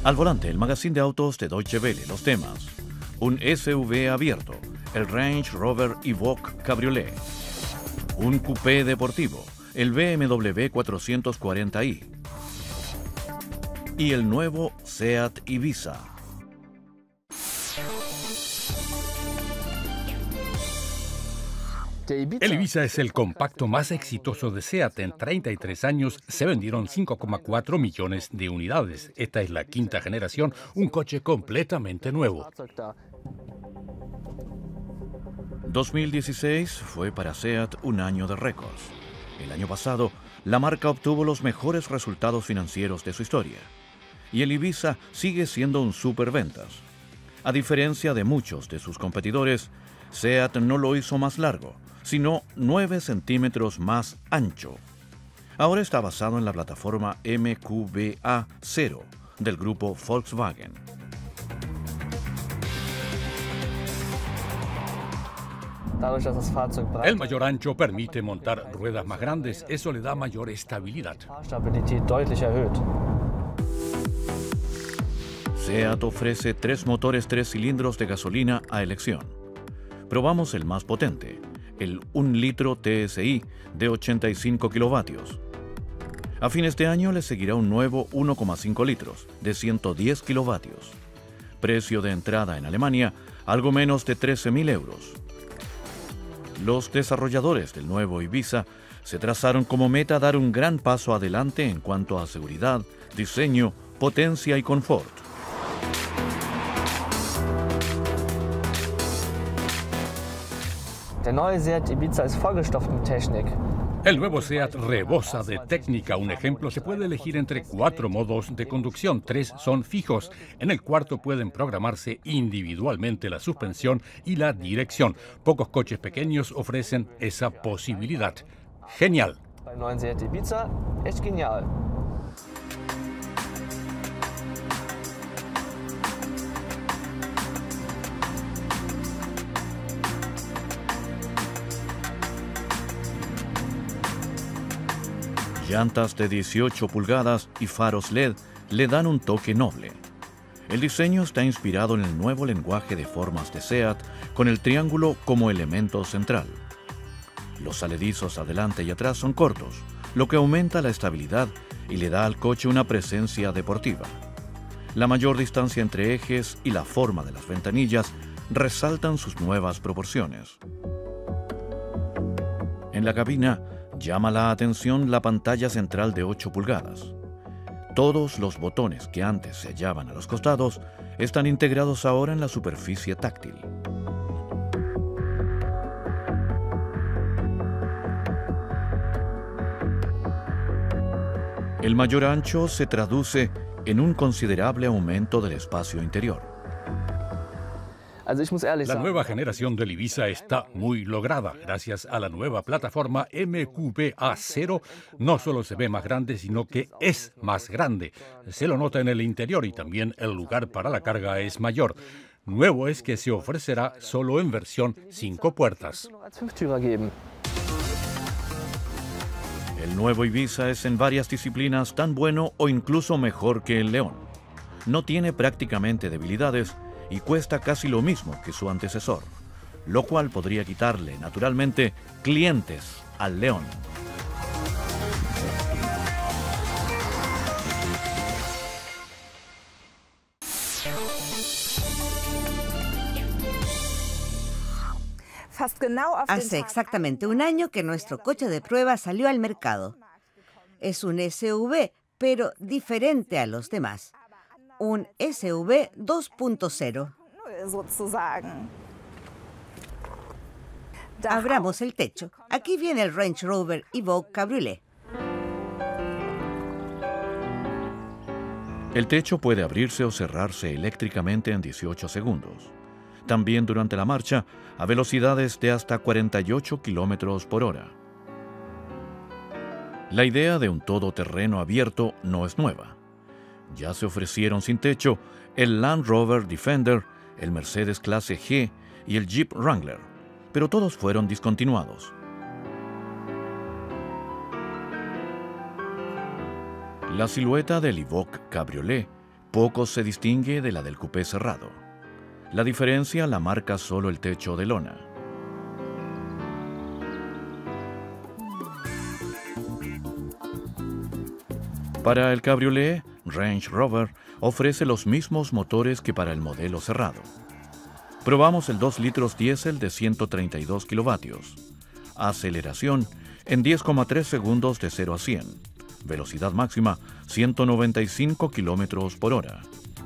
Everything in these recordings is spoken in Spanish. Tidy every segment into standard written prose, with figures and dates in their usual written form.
Al volante, el magazine de autos de Deutsche Welle, los temas. Un SUV abierto, el Range Rover Evoque Cabriolet. Un coupé deportivo, el BMW 440i. Y el nuevo Seat Ibiza. El Ibiza es el compacto más exitoso de Seat. En 33 años se vendieron 5,4 millones de unidades. Esta es la quinta generación, un coche completamente nuevo. 2016 fue para Seat un año de récords. El año pasado, la marca obtuvo los mejores resultados financieros de su historia. Y el Ibiza sigue siendo un superventas. A diferencia de muchos de sus competidores, Seat no lo hizo más largo, sino 9 centímetros más ancho. Ahora está basado en la plataforma MQB-A0 del grupo Volkswagen. El mayor ancho permite montar ruedas más grandes, eso le da mayor estabilidad. Seat ofrece 3 motores 3 cilindros de gasolina a elección. Probamos el más potente, el 1 litro TSI de 85 kilovatios. A fines de año le seguirá un nuevo 1,5 litros de 110 kilovatios. Precio de entrada en Alemania, algo menos de 13.000 euros. Los desarrolladores del nuevo Ibiza se trazaron como meta dar un gran paso adelante en cuanto a seguridad, diseño, potencia y confort. El nuevo Seat rebosa de técnica. Un ejemplo, se puede elegir entre 4 modos de conducción. 3 son fijos. En el cuarto pueden programarse individualmente la suspensión y la dirección. Pocos coches pequeños ofrecen esa posibilidad. Genial. Llantas de 18 pulgadas y faros LED le dan un toque noble. El diseño está inspirado en el nuevo lenguaje de formas de Seat, con el triángulo como elemento central. Los saledizos adelante y atrás son cortos, lo que aumenta la estabilidad y le da al coche una presencia deportiva. La mayor distancia entre ejes y la forma de las ventanillas resaltan sus nuevas proporciones. En la cabina, llama la atención la pantalla central de 8 pulgadas. Todos los botones que antes se hallaban a los costados están integrados ahora en la superficie táctil. El mayor ancho se traduce en un considerable aumento del espacio interior. La nueva generación del Ibiza está muy lograda. Gracias a la nueva plataforma MQB-A0, no solo se ve más grande, sino que es más grande. Se lo nota en el interior y también el lugar para la carga es mayor. Nuevo es que se ofrecerá solo en versión 5 puertas. El nuevo Ibiza es en varias disciplinas tan bueno o incluso mejor que el León. No tiene prácticamente debilidades y cuesta casi lo mismo que su antecesor, lo cual podría quitarle, naturalmente, clientes al León. Hace exactamente un año que nuestro coche de prueba salió al mercado. Es un SUV, pero diferente a los demás. Un SUV 2.0. Abramos el techo. Aquí viene el Range Rover Evoque Cabriolet. El techo puede abrirse o cerrarse eléctricamente en 18 segundos. También durante la marcha a velocidades de hasta 48 kilómetros por hora. La idea de un todoterreno abierto no es nueva. Ya se ofrecieron sin techo el Land Rover Defender, el Mercedes Clase G y el Jeep Wrangler, pero todos fueron discontinuados. La silueta del Evoque Cabriolet poco se distingue de la del coupé cerrado. La diferencia la marca solo el techo de lona. Para el cabriolé, Range Rover ofrece los mismos motores que para el modelo cerrado. Probamos el 2 litros diésel de 132 kilovatios. Aceleración en 10,3 segundos de 0 a 100. Velocidad máxima 195 kilómetros por hora.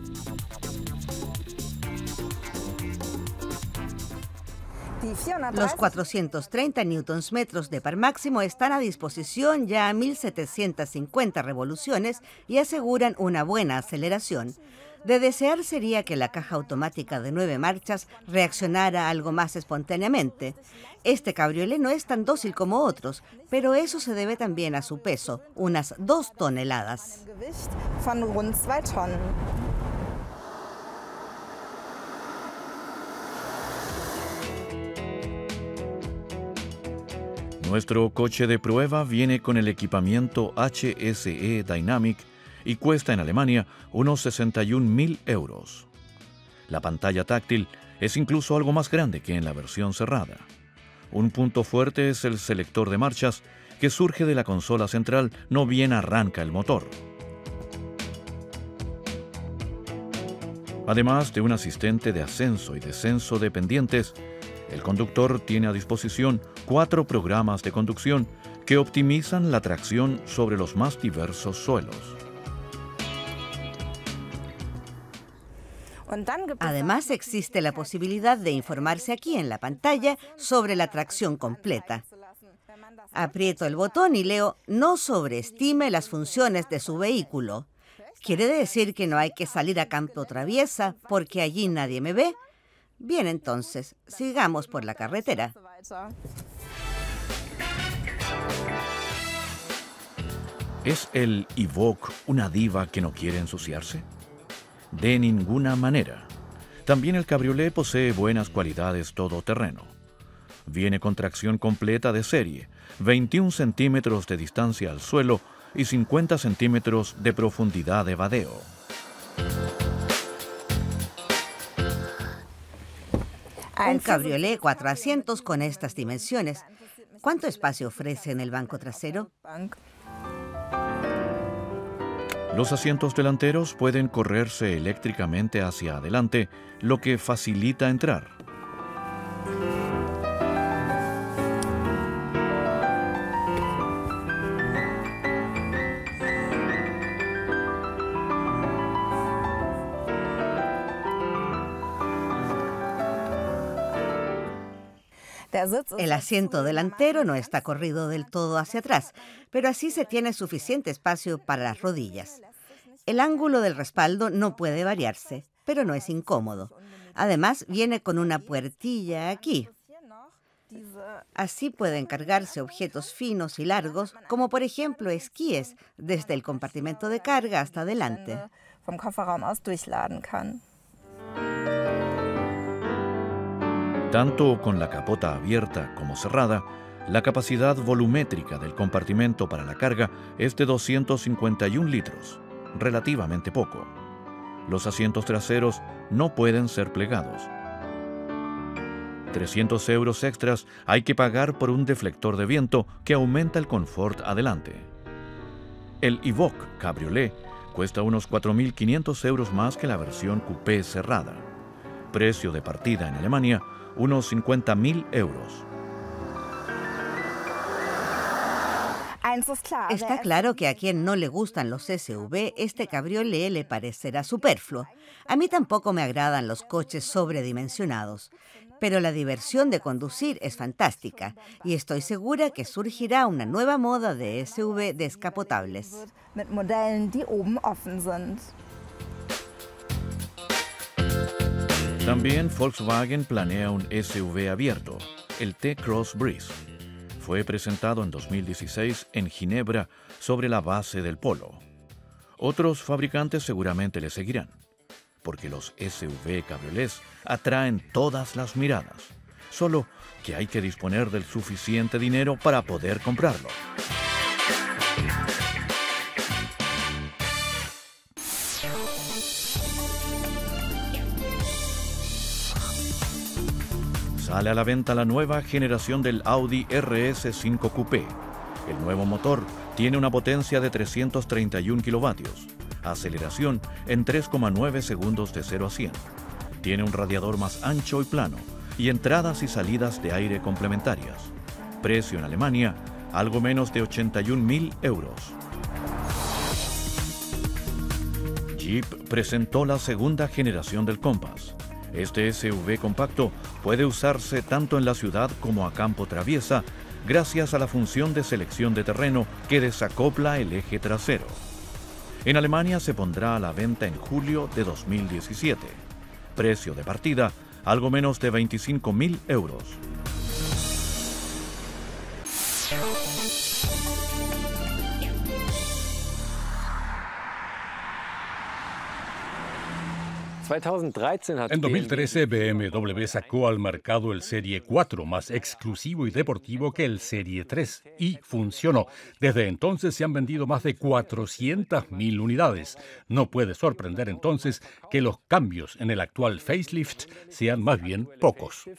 Los 430 newtons-metros de par máximo están a disposición ya a 1.750 revoluciones y aseguran una buena aceleración. De desear sería que la caja automática de 9 marchas reaccionara algo más espontáneamente. Este cabriolé no es tan dócil como otros, pero eso se debe también a su peso, unas 2 toneladas. Nuestro coche de prueba viene con el equipamiento HSE Dynamic y cuesta en Alemania unos 61.000 euros. La pantalla táctil es incluso algo más grande que en la versión cerrada. Un punto fuerte es el selector de marchas que surge de la consola central, no bien arranca el motor. Además de un asistente de ascenso y descenso de pendientes, el conductor tiene a disposición 4 programas de conducción que optimizan la tracción sobre los más diversos suelos. Además, existe la posibilidad de informarse aquí en la pantalla sobre la tracción completa. Aprieto el botón y leo «No sobreestime las funciones de su vehículo». ¿Quiere decir que no hay que salir a campo traviesa porque allí nadie me ve? Bien, entonces, sigamos por la carretera. ¿Es el Evoque una diva que no quiere ensuciarse? De ninguna manera. También el cabriolé posee buenas cualidades todoterreno. Viene con tracción completa de serie, 21 centímetros de distancia al suelo y 50 centímetros de profundidad de vadeo. Un cabriolé 4 asientos con estas dimensiones. ¿Cuánto espacio ofrece en el banco trasero? Los asientos delanteros pueden correrse eléctricamente hacia adelante, lo que facilita entrar. El asiento delantero no está corrido del todo hacia atrás, pero así se tiene suficiente espacio para las rodillas. El ángulo del respaldo no puede variarse, pero no es incómodo. Además, viene con una puertilla aquí. Así pueden cargarse objetos finos y largos, como por ejemplo esquíes, desde el compartimento de carga hasta adelante. Tanto con la capota abierta como cerrada, la capacidad volumétrica del compartimento para la carga es de 251 litros, relativamente poco. Los asientos traseros no pueden ser plegados. 300 euros extras hay que pagar por un deflector de viento que aumenta el confort adelante. El Evoque Cabriolet cuesta unos 4.500 euros más que la versión coupé cerrada. Precio de partida en Alemania, unos 50.000 euros. Está claro que a quien no le gustan los SUV, este cabriolé le parecerá superfluo. A mí tampoco me agradan los coches sobredimensionados, pero la diversión de conducir es fantástica y estoy segura que surgirá una nueva moda de SUV descapotables. También Volkswagen planea un SUV abierto, el T-Cross Breeze. Fue presentado en 2016 en Ginebra sobre la base del Polo. Otros fabricantes seguramente le seguirán, porque los SUV cabriolés atraen todas las miradas, solo que hay que disponer del suficiente dinero para poder comprarlo. Sale a la venta la nueva generación del Audi RS5 Coupé. El nuevo motor tiene una potencia de 331 kilovatios, aceleración en 3,9 segundos de 0 a 100. Tiene un radiador más ancho y plano y entradas y salidas de aire complementarias. Precio en Alemania, algo menos de 81.000 euros. Jeep presentó la segunda generación del Compass. Este SUV compacto puede usarse tanto en la ciudad como a campo traviesa gracias a la función de selección de terreno que desacopla el eje trasero. En Alemania se pondrá a la venta en julio de 2017. Precio de partida, algo menos de 25.000 euros. En 2013, BMW sacó al mercado el Serie 4, más exclusivo y deportivo que el Serie 3, y funcionó. Desde entonces se han vendido más de 400.000 unidades. No puede sorprender entonces que los cambios en el actual facelift sean más bien pocos.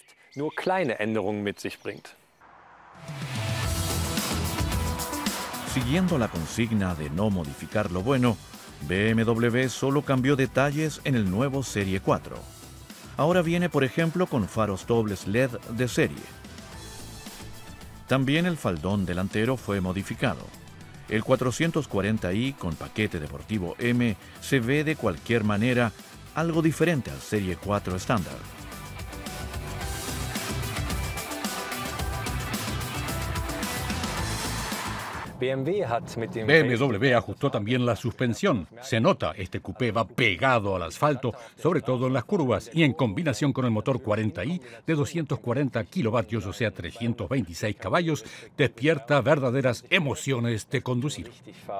Siguiendo la consigna de no modificar lo bueno, BMW solo cambió detalles en el nuevo Serie 4. Ahora viene, por ejemplo, con faros dobles LED de serie. También el faldón delantero fue modificado. El 440i con paquete deportivo M se ve de cualquier manera algo diferente al Serie 4 estándar. BMW ajustó también la suspensión. Se nota, este coupé va pegado al asfalto, sobre todo en las curvas, y en combinación con el motor 40i de 240 kilovatios, o sea 326 caballos, despierta verdaderas emociones de conducir.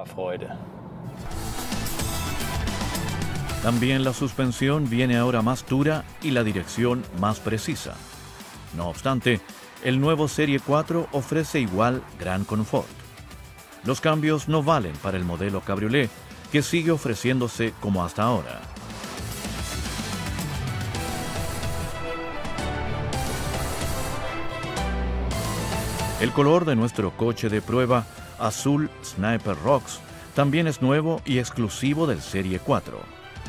También la suspensión viene ahora más dura y la dirección más precisa. No obstante, el nuevo Serie 4 ofrece igual gran confort. Los cambios no valen para el modelo cabriolé, que sigue ofreciéndose como hasta ahora. El color de nuestro coche de prueba, azul Sniper Rocks, también es nuevo y exclusivo del Serie 4.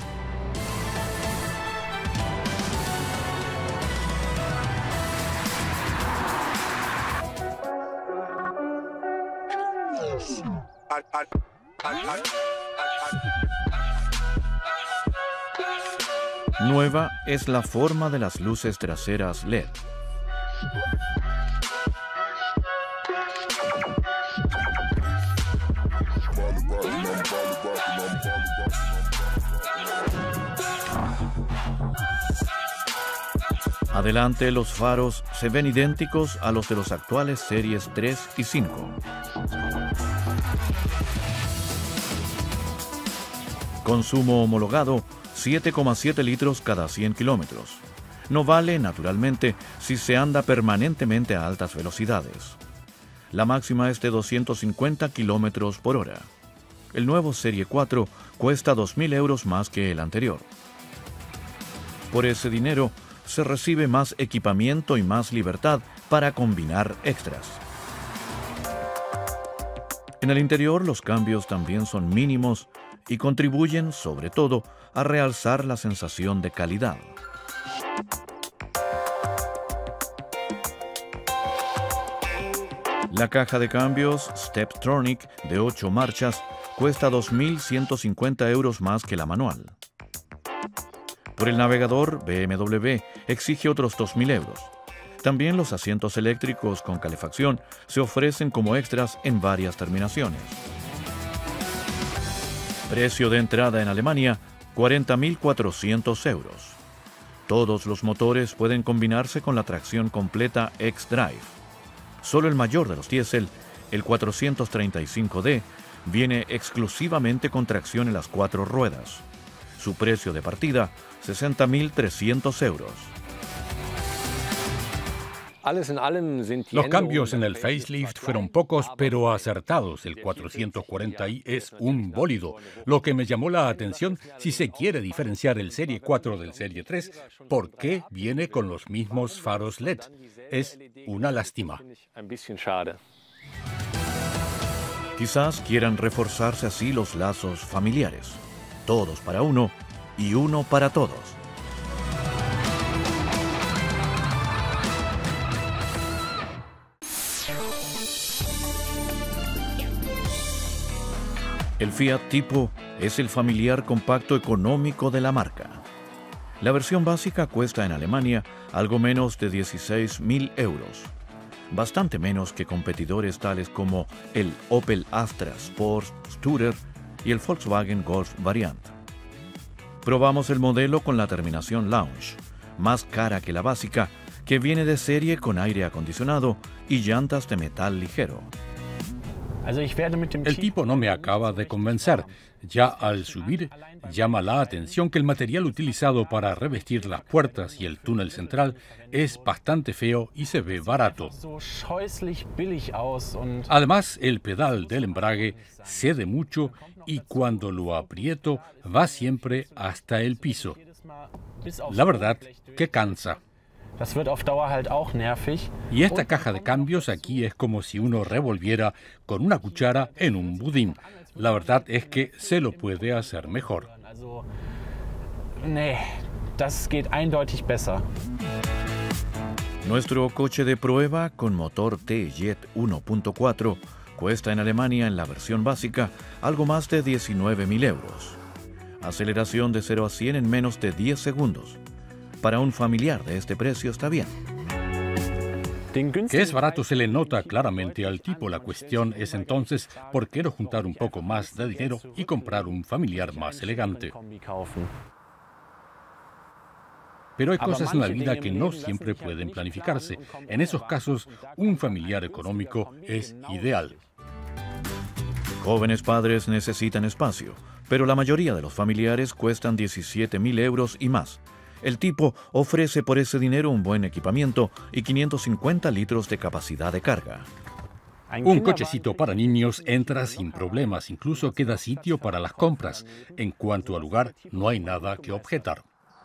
Nueva es la forma de las luces traseras LED. Adelante, los faros se ven idénticos a los de los actuales Series 3 y 5. Consumo homologado, 7,7 litros cada 100 kilómetros. No vale, naturalmente, si se anda permanentemente a altas velocidades. La máxima es de 250 kilómetros por hora. El nuevo Serie 4 cuesta 2.000 euros más que el anterior. Por ese dinero, se recibe más equipamiento y más libertad para combinar extras. En el interior, los cambios también son mínimos y contribuyen, sobre todo, a realzar la sensación de calidad. La caja de cambios Steptronic de 8 marchas cuesta 2.150 euros más que la manual. Por el navegador, BMW exige otros 2.000 euros. También los asientos eléctricos con calefacción se ofrecen como extras en varias terminaciones. Precio de entrada en Alemania, 40.400 euros. Todos los motores pueden combinarse con la tracción completa X-Drive. Solo el mayor de los diésel, el 435D, viene exclusivamente con tracción en las 4 ruedas. Su precio de partida, 60.300 euros. Los cambios en el facelift fueron pocos pero acertados. El 440i es un bólido. Lo que me llamó la atención, si se quiere diferenciar el Serie 4 del Serie 3, ¿por qué viene con los mismos faros LED? Es una lástima. Quizás quieran reforzarse así los lazos familiares. Todos para uno y uno para todos. El Fiat Tipo es el familiar compacto económico de la marca. La versión básica cuesta en Alemania algo menos de 16.000 euros. Bastante menos que competidores tales como el Opel Astra Sport Tourer y el Volkswagen Golf Variant. Probamos el modelo con la terminación Lounge, más cara que la básica, que viene de serie con aire acondicionado y llantas de metal ligero. El Tipo no me acaba de convencer. Ya al subir, llama la atención que el material utilizado para revestir las puertas y el túnel central es bastante feo y se ve barato. Además, el pedal del embrague cede mucho y cuando lo aprieto va siempre hasta el piso. La verdad que cansa. Y esta caja de cambios aquí es como si uno revolviera con una cuchara en un budín. La verdad es que se lo puede hacer mejor. Nuestro coche de prueba con motor T-Jet 1.4 cuesta en Alemania en la versión básica algo más de 19.000 euros. Aceleración de 0 a 100 en menos de 10 segundos. Para un familiar de este precio está bien. Que es barato se le nota claramente al Tipo. La cuestión es entonces por qué no juntar un poco más de dinero y comprar un familiar más elegante. Pero hay cosas en la vida que no siempre pueden planificarse. En esos casos, un familiar económico es ideal. Jóvenes padres necesitan espacio, pero la mayoría de los familiares cuestan 17.000 euros y más. El Tipo ofrece por ese dinero un buen equipamiento y 550 litros de capacidad de carga. Un cochecito para niños entra sin problemas, incluso queda sitio para las compras. En cuanto al lugar, no hay nada que objetar.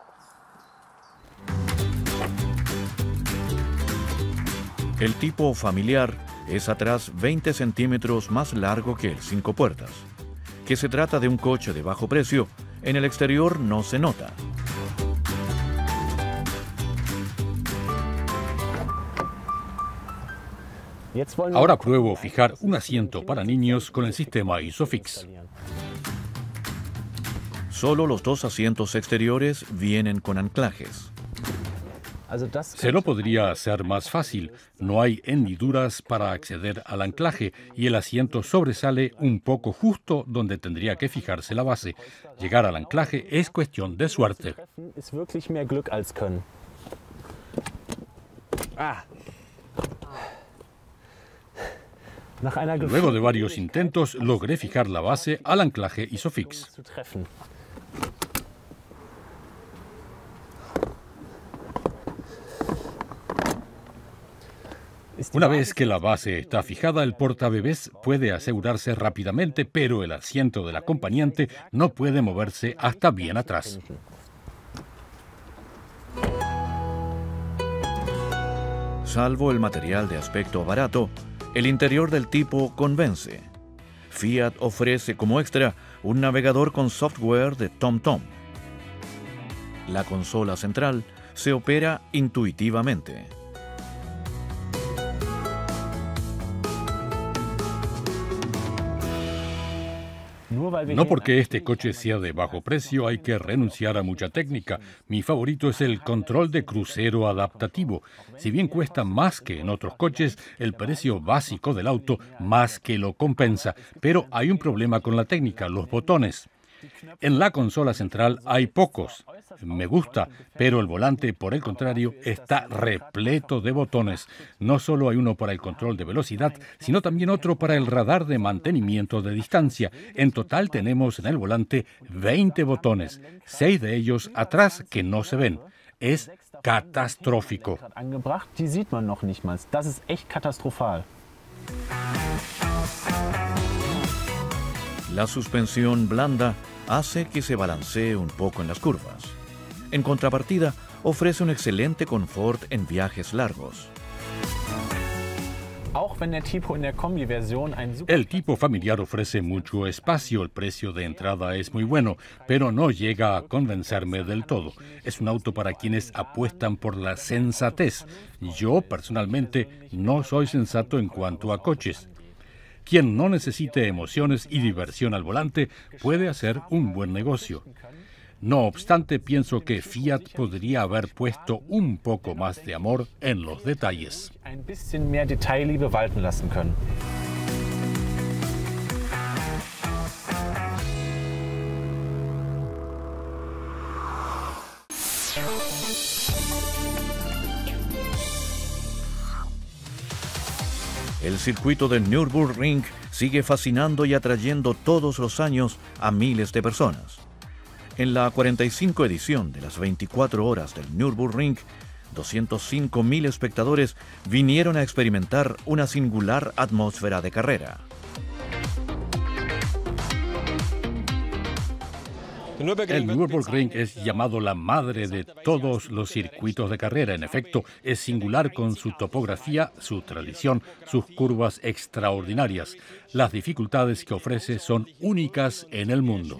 El Tipo familiar es atrás 20 centímetros más largo que el 5 puertas. Que se trata de un coche de bajo precio, en el exterior no se nota. Ahora pruebo fijar un asiento para niños con el sistema ISOFIX. Solo los dos asientos exteriores vienen con anclajes. Se lo podría hacer más fácil. No hay hendiduras para acceder al anclaje y el asiento sobresale un poco justo donde tendría que fijarse la base. Llegar al anclaje es cuestión de suerte. Luego de varios intentos, logré fijar la base al anclaje ISOFIX. Una vez que la base está fijada, el portabebés puede asegurarse rápidamente, pero el asiento del acompañante no puede moverse hasta bien atrás. Salvo el material de aspecto barato, el interior del Tipo convence. Fiat ofrece como extra un navegador con software de TomTom. La consola central se opera intuitivamente. No porque este coche sea de bajo precio hay que renunciar a mucha técnica. Mi favorito es el control de crucero adaptativo. Si bien cuesta más que en otros coches, el precio básico del auto más que lo compensa. Pero hay un problema con la técnica, los botones. En la consola central hay pocos. Me gusta, pero el volante, por el contrario, está repleto de botones. No solo hay uno para el control de velocidad, sino también otro para el radar de mantenimiento de distancia. En total tenemos en el volante 20 botones, 6 de ellos atrás que no se ven. Es catastrófico. Die sieht man noch nicht mal. Das ist echt katastrophal. La suspensión blanda hace que se balancee un poco en las curvas. En contrapartida, ofrece un excelente confort en viajes largos. El tipo familiar ofrece mucho espacio, el precio de entrada es muy bueno, pero no llega a convencerme del todo. Es un auto para quienes apuestan por la sensatez. Yo, personalmente, no soy sensato en cuanto a coches. Quien no necesite emociones y diversión al volante puede hacer un buen negocio. No obstante, pienso que Fiat podría haber puesto un poco más de amor en los detalles. Ein bisschen mehr Detailliebe walten lassen können. El circuito del Nürburgring sigue fascinando y atrayendo todos los años a miles de personas. En la 45 edición de las 24 horas del Nürburgring, 205.000 espectadores vinieron a experimentar una singular atmósfera de carrera. El Nürburgring es llamado la madre de todos los circuitos de carrera. En efecto, es singular con su topografía, su tradición, sus curvas extraordinarias. Las dificultades que ofrece son únicas en el mundo.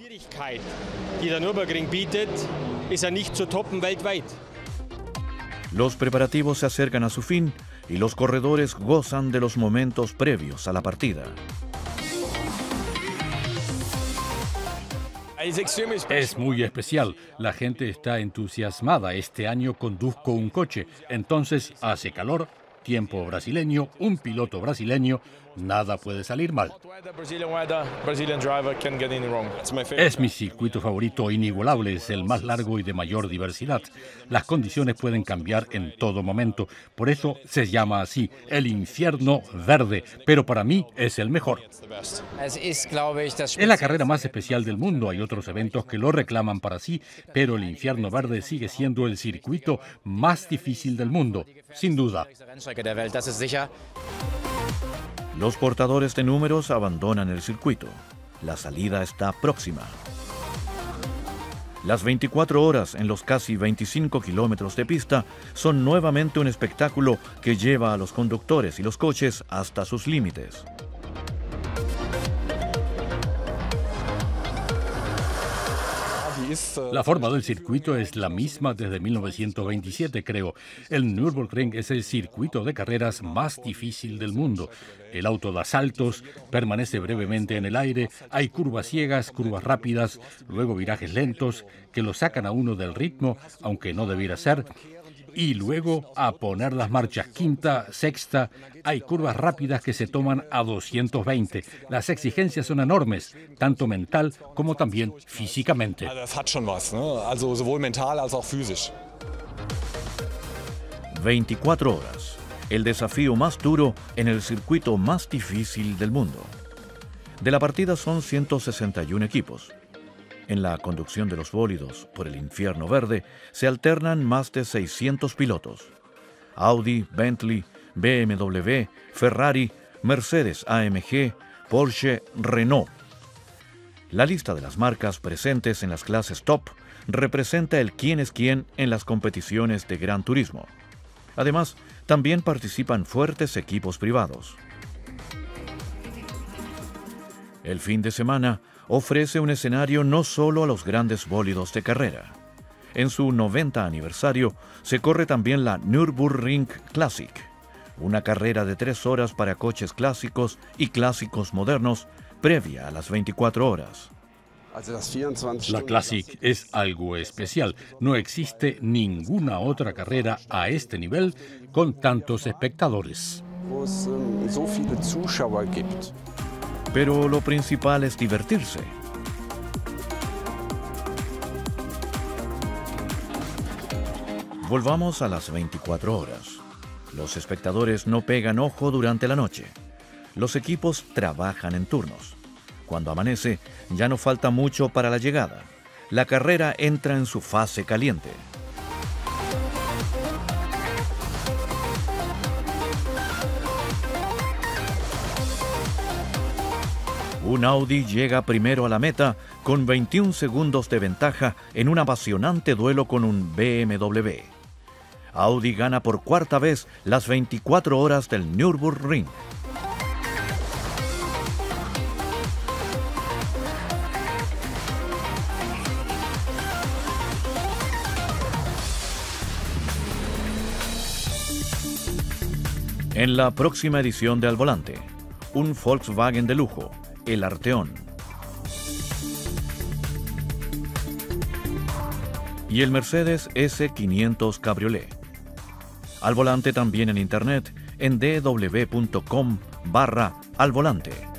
Los preparativos se acercan a su fin y los corredores gozan de los momentos previos a la partida. Es muy especial. La gente está entusiasmada. Este año conduzco un coche. Entonces hace calor, tiempo brasileño, un piloto brasileño. Nada puede salir mal. Es mi circuito favorito inigualable, es el más largo y de mayor diversidad. Las condiciones pueden cambiar en todo momento, por eso se llama así, el infierno verde, pero para mí es el mejor. Es la carrera más especial del mundo, hay otros eventos que lo reclaman para sí, pero el infierno verde sigue siendo el circuito más difícil del mundo, sin duda. Los portadores de números abandonan el circuito. La salida está próxima. Las 24 horas en los casi 25 kilómetros de pista son nuevamente un espectáculo que lleva a los conductores y los coches hasta sus límites. La forma del circuito es la misma desde 1927, creo. El Nürburgring es el circuito de carreras más difícil del mundo. El auto da saltos, permanece brevemente en el aire, hay curvas ciegas, curvas rápidas, luego virajes lentos que lo sacan a uno del ritmo, aunque no debiera ser. Y luego a poner las marchas quinta, sexta, hay curvas rápidas que se toman a 220. Las exigencias son enormes, tanto mental como también físicamente. 24 horas, el desafío más duro en el circuito más difícil del mundo. De la partida son 161 equipos. En la conducción de los bólidos por el infierno verde se alternan más de 600 pilotos. Audi, Bentley, BMW, Ferrari, Mercedes AMG, Porsche, Renault. La lista de las marcas presentes en las clases top representa el quién es quién en las competiciones de Gran Turismo. Además, también participan fuertes equipos privados. El fin de semana ofrece un escenario no solo a los grandes bólidos de carrera. En su 90 aniversario se corre también la Nürburgring Classic, una carrera de 3 horas para coches clásicos y clásicos modernos previa a las 24 horas. La Classic es algo especial. No existe ninguna otra carrera a este nivel con tantos espectadores. Pero lo principal es divertirse. Volvamos a las 24 horas. Los espectadores no pegan ojo durante la noche. Los equipos trabajan en turnos. Cuando amanece, ya no falta mucho para la llegada. La carrera entra en su fase caliente. Un Audi llega primero a la meta con 21 segundos de ventaja en un apasionante duelo con un BMW. Audi gana por cuarta vez las 24 horas del Nürburgring. En la próxima edición de Al Volante, un Volkswagen de lujo, el Arteon. Y el Mercedes S500 Cabriolet. Al Volante también en internet en dw.com/alvolante.